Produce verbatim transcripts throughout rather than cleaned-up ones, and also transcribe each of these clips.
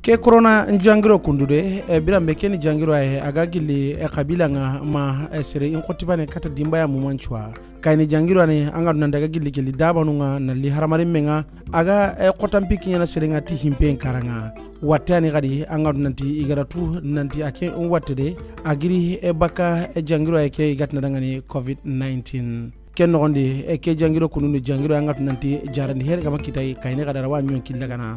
ke corona njangiro kundude e birambe ken jangiro ay aga gilli e kabila nga ma e sere in qotibane kata dimbaya mumanchwa kayni jangiro ne anga nan daga gilli gilli dabanu nga na li haramari menga aga e qotampi kinyana sere ngati himpen karanga watani gadi anga nanti igaratu nanti ake on wattede agiri e baka e jangiro ay ke gatna dangani covid nineteen ken nogondi e ke jangiro kununu jangiro anga nanti jarani her gama kitay kayni gadara wa nyon killagana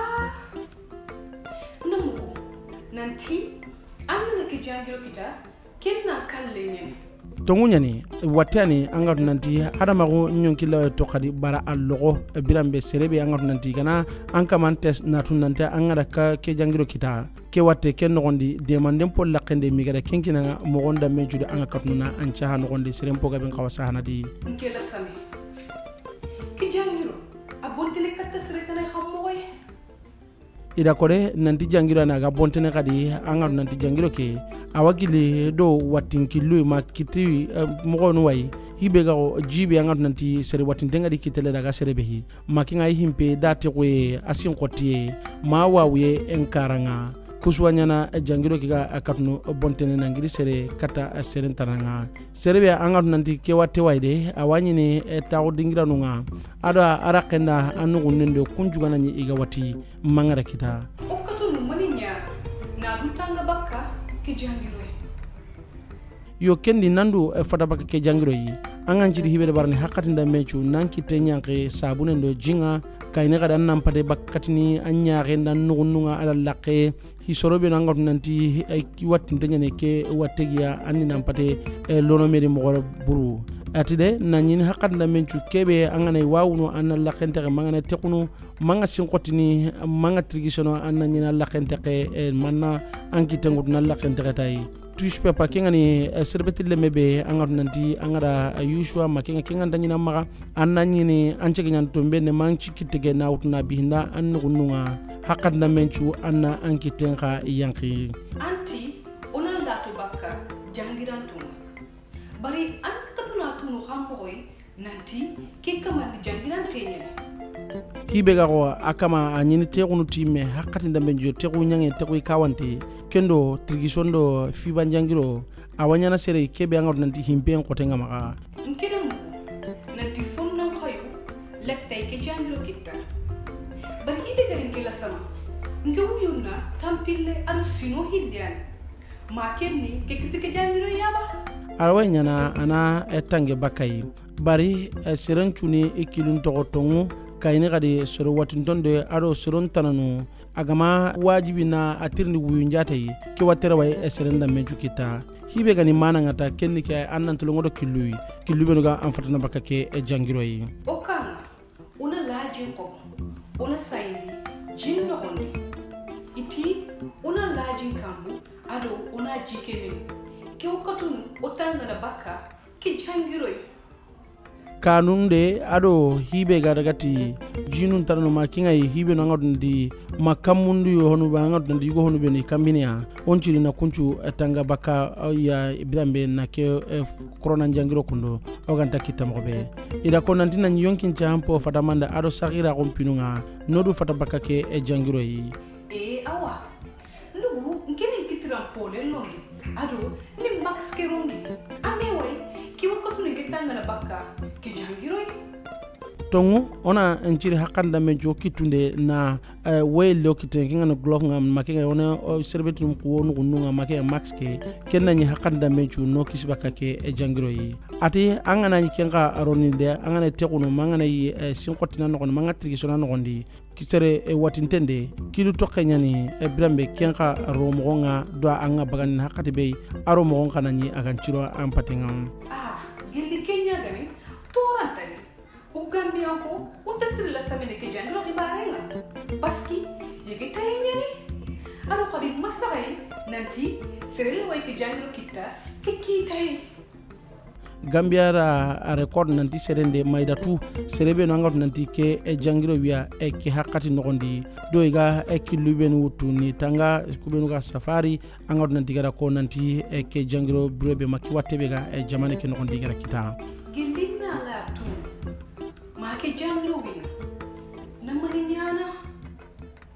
nanti amna ke jangiro kita kenna kallenyen tongunyani watani anga nanti adama go nyonkilla to khadi bara allogo birambe serebe anga nanti kana anka mantes natu nanti anga ka ke jangiro kita ke watte ken nogondi demandem pol lakende migada kenkina mo gonda mejude anga katuna ancha ha nogondi serempo gaben kawasa hanadi nkela sami ke jangiro abontele katta seretana xamoy ida kore nanti jangiro na ga bontene kadi anga nanti jangiro ke awagili do watinkilu ma kiti mo no way hibe ga jibe anga nanti sere watintenga di kitele daga sere behi makinga himpe date ko asin kotie ma wawe enkaranga kuswanyana jangiro kiga akatno bontene nangiri sere kata sere tananga sere be anga nanti ke watte wayde awani ne tawo dingira nunga ada arakenda anu gunendo kunjuga nanyi iga wati mangara kita okatu maninya na dutanga bakka ke jangiro yo kendi nandu fata bakka ke jangiro yi anga njiri hibe barani hakatinda mechu nanki tenyanke sabune ndo jinga kayne kada nan pade bakkatini anya renda nugununga ala laqe hisorobe nangot nanti ki wattinte nyane ke wattegiya andi nan pade lono meri mo buru atide nanyin hakanda menchu kebe angana wawuno anna laqente mangana tekunu manga sinkotini manga trigisono anna nyina laqente ke manna anki tengut na laqente tay tush pepa kengani serbetille mebe angar nanti angara yushwa makenga kenga danyina maga annanyini anchege nyantombe ne manchi kitege na utna bihinda annu gununga hakanda menchu anna anki tenga yanki anti onanda to bakka jangirantu bari ankatuna tunu xamoy nanti ke kamandi jangirantenya hibe gago akama anyini tegunu time hakati ndambe njo tegu nyange tegu kawanti kendo trigisondo fiba njangiro awanyana sere kebe anga nanti himbe ko tenga maka nkidam nanti fonna khayu lektay ke jangiro kitta bari ibe garin kila sama ngewu yonna tampille aro sino hilyan ma kenni ke kisike jangiro yaba arwanyana ana etange bakai bari serencuni ikilun togotongu kayni gadi soro watintonde aro soron tananu agama wajibi na atirni wuyunjate ke watera way eserenda menju kita hibe gani mana ngata kenni ke annan to ngodo kilui kilube ga amfatana bakake e jangiro yi okana una lajin ko una sayndi jinno hondi iti una lajin kambu ado una jikeme ke okatun otanga na baka ke jangiro yi kanunde ado hibe garagati jinun tarno makinga hibe no ngodndi makamundu yo honu ba ngodndi go honu be ni kambinia onchiri na kunchu tanga baka ya birambe na ke corona njangiro kundo oganta kitamo be ida ko nantina nyonkin champo fatamanda ado sagira kompinunga nodu fatabaka ke e jangiro yi e awa lugu ngene kitira pole longi ado ni max kerongi amewe kiwa ko tuni kitanga na baka tongu ona enchiri hakanda menjo kitunde na uh, way lokite kinga no glove ngam makenga ona uh, serbetum ko wonu gununga makenga max ke kenna ni hakanda menjo no kisbaka ke e jangiro yi ati angana ni kenga aroni de angana tekuno mangana yi uh, sinkotina no manga trigisona no gondi kisere e watintende kilu tokkenya ni e brambe kenga romo nga do anga bagani hakati be aro mo ngana ni aganchiro ampatinga ah gildi kenya gani torantani ugambia ko utasiri la samene ke jangiro kibarenga paski yeke tayeni aro kadi masarai nanti serele way ke jangiro kita ke kitay Gambia ra a record nanti serende maidatu serebe no ngot nanti ke e jangiro wiya e ke hakati nogondi do iga e kilube no wutu ni tanga kubenu ga safari angot nanti gara ko nanti e ke jangiro brobe makki wattebe ga e jamane ke nogondi gara kita gindina la tu ma ke jangiro wiya na mani nyana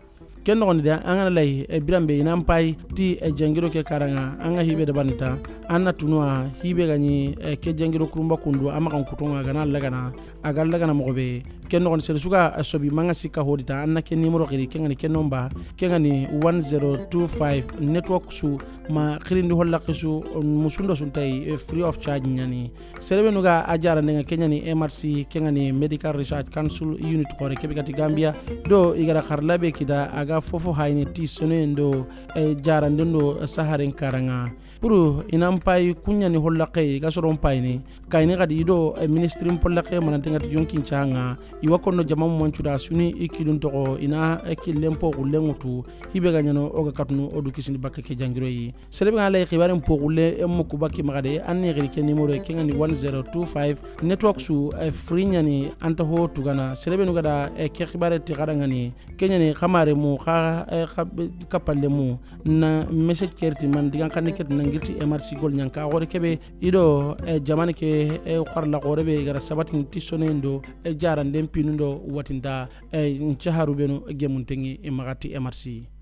ken no de angana lay e birambe inam pay ti e jangiro ke karanga anga hibe de banita anna tunwa hibe gani e ke jangiro kurumba kundu ama kan kutunga gana lagana agal lagana mogobe ken no sel suga sobi manga sika hodita anna ke numero kiri kengani ken nomba kengani one zero two five network su ma khirindi holla qisu musundo suntai free of charge nyani serebe nuga ajara nenga kenyani M R C kengani Medical Research Council unit kore kebikati Gambia do igara kharlabe kida aga fofo hayni tisone ndo e jara ndo saharen karanga puru inam pay kunyani hollaqe ga soron payni kayni gadi do ministry pollaqe manantenga jonkin changa iwakono jamamu manchuda suni ikilun to ina ekilempo gulengutu hibe ganyano oga katnu odu kisini bakke ke jangiroyi selebe ngale khibaren po gulle em ko bakki magade anni gari ke numéro e kengani one zero two five network su e free nyani anta ho tugana selebe nu gada e ke khibare ti gadangani kenyani khamare mu kha kapalle mu na message kerti man digan kan ket ngirti M R C gol nyanka gore kebe ido e jamane ke e kharla gore be gara sabatin tisonendo e jarandem pinundo watinda e nchaharu benu gemuntengi e magati M R C